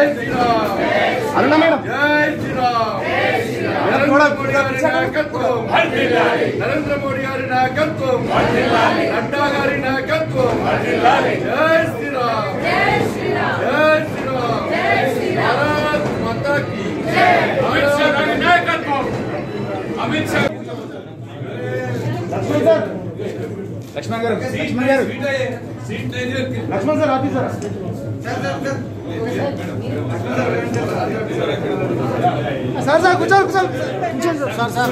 శ్రీరామ్ అరుణ madam జై శ్రీరామ్ నరేంద్ర మోడీ గారి నాయకత్వం నడ్డా గారి నాయకత్వం జై శ్రీరామ్ జై శ్రీరామ్ భారత్ మాతా కీ అమిత్ షా గారి నాయకత్వం అమిత్ షా లక్ష్మణ్ గారు Laxman sir office sir sir sir కూర్చోండి sir sir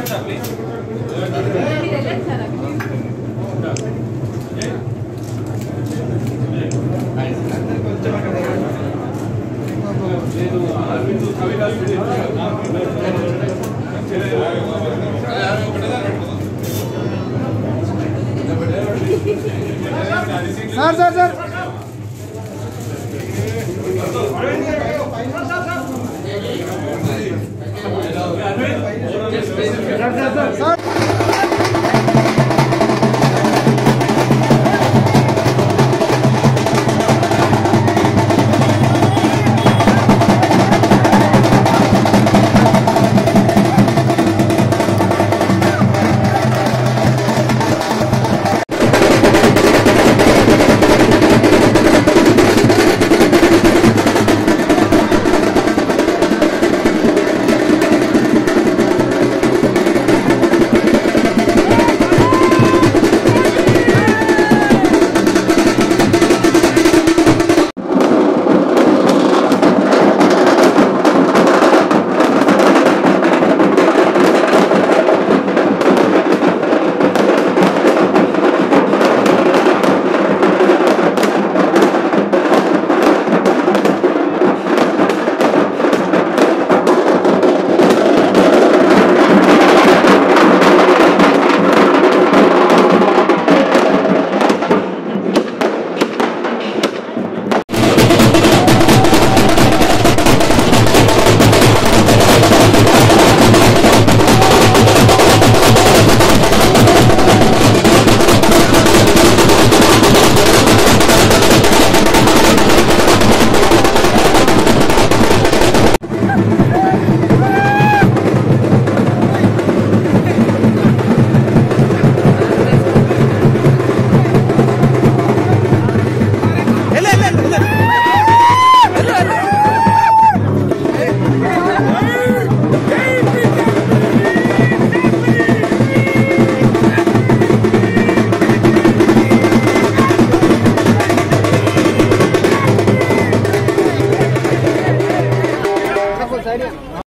sir sir sir